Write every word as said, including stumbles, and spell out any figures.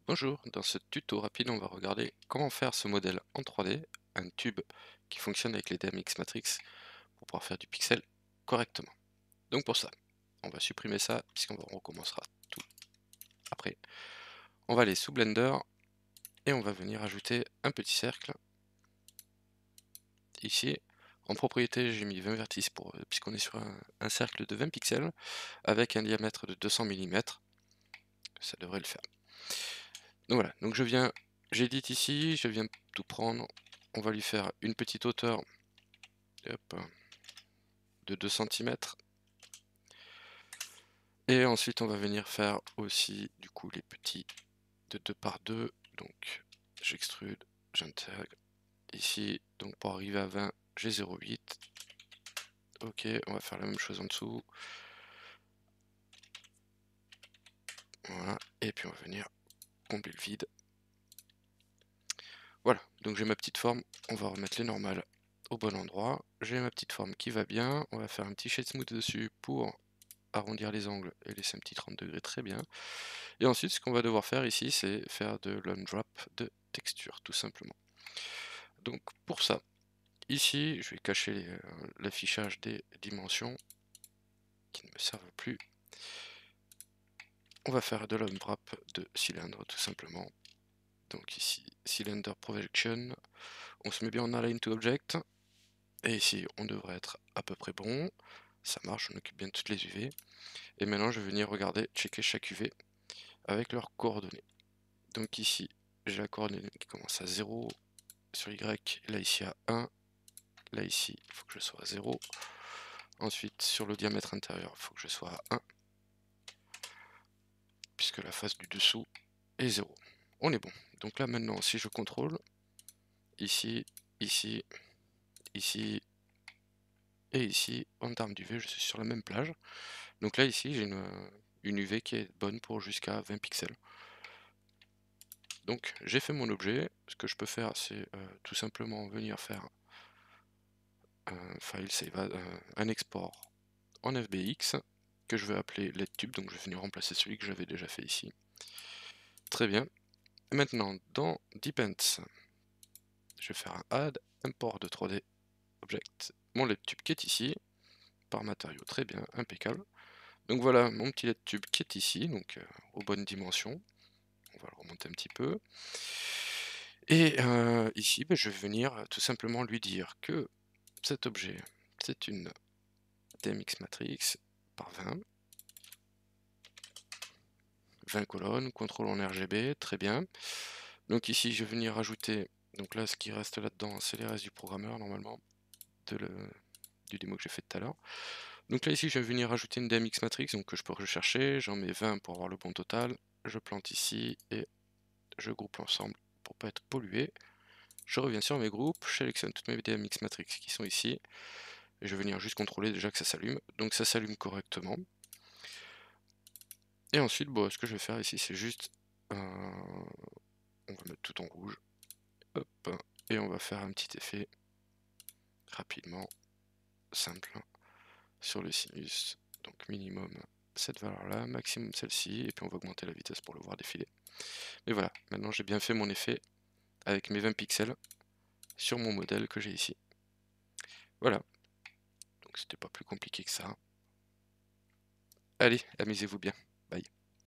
Bonjour, dans ce tuto rapide, on va regarder comment faire ce modèle en trois D, un tube qui fonctionne avec les D M X Matrix pour pouvoir faire du pixel correctement. Donc pour ça, on va supprimer ça puisqu'on recommencera tout après. On va aller sous Blender et on va venir ajouter un petit cercle ici. En propriété, j'ai mis vingt vertices pour, euh, puisqu'on est sur un, un cercle de vingt pixels avec un diamètre de deux cents millimètres. Ça devrait le faire. Donc voilà, donc je viens, j'édite ici, je viens tout prendre, on va lui faire une petite hauteur hop, de deux centimètres. Et ensuite on va venir faire aussi du coup les petits de deux par deux. Donc j'extrude, j'intègre ici, donc pour arriver à vingt, j'ai zéro virgule huit. Ok, on va faire la même chose en dessous. Voilà, et puis on va venir combler le vide. Voilà, donc j'ai ma petite forme, on va remettre les normales au bon endroit. J'ai ma petite forme qui va bien, on va faire un petit shade smooth dessus pour arrondir les angles et laisser un petit trente degrés, très bien. Et ensuite, ce qu'on va devoir faire ici, c'est faire de l'undrop de texture, tout simplement. Donc pour ça, ici, je vais cacher euh, l'affichage des dimensions qui ne me servent plus. On va faire de l'unwrap de cylindre, tout simplement. Donc ici, cylinder projection, on se met bien en align to object, et ici, on devrait être à peu près bon. Ça marche, on occupe bien toutes les U V. Et maintenant, je vais venir regarder, checker chaque U V avec leurs coordonnées. Donc ici, j'ai la coordonnée qui commence à zéro sur Y, là ici à un, là ici, il faut que je sois à zéro. Ensuite, sur le diamètre intérieur, il faut que je sois à un, puisque la face du dessous est zéro. On est bon. Donc là maintenant, si je contrôle, ici, ici, ici, et ici, en termes d'U V, je suis sur la même plage. Donc là ici, j'ai une, une U V qui est bonne pour jusqu'à vingt pixels. Donc j'ai fait mon objet. Ce que je peux faire, c'est euh, tout simplement venir faire un file save, un, un export en F B X que je vais appeler LEDTube. Donc je vais venir remplacer celui que j'avais déjà fait ici. Très bien. Maintenant, dans Depends, je vais faire un add, import de trois D object, mon LEDTube qui est ici, par matériau, très bien, impeccable. Donc voilà mon petit LEDTube qui est ici, donc euh, aux bonnes dimensions. On va le remonter un petit peu. Et euh, ici, ben, je vais venir euh, tout simplement lui dire que cet objet, c'est une D M X matrix par vingt. vingt colonnes, contrôle en R G B, très bien. Donc ici, je vais venir rajouter, donc là, ce qui reste là-dedans, c'est les restes du programmeur, normalement, de le, du démo que j'ai fait tout à l'heure. Donc là, ici, je vais venir rajouter une D M X matrix, donc que je peux rechercher, j'en mets vingt pour avoir le bon total, je plante ici, et je groupe l'ensemble pour pas être pollué. Je reviens sur mes groupes, je sélectionne toutes mes D M X matrix qui sont ici, et je vais venir juste contrôler déjà que ça s'allume, donc ça s'allume correctement. Et ensuite, bon, ce que je vais faire ici, c'est juste, euh, on va mettre tout en rouge, hop, et on va faire un petit effet rapidement, simple, sur le sinus. Donc minimum cette valeur-là, maximum celle-ci, et puis on va augmenter la vitesse pour le voir défiler. Mais voilà, maintenant j'ai bien fait mon effet avec mes vingt pixels sur mon modèle que j'ai ici. Voilà, donc c'était pas plus compliqué que ça. Allez, amusez-vous bien, bye.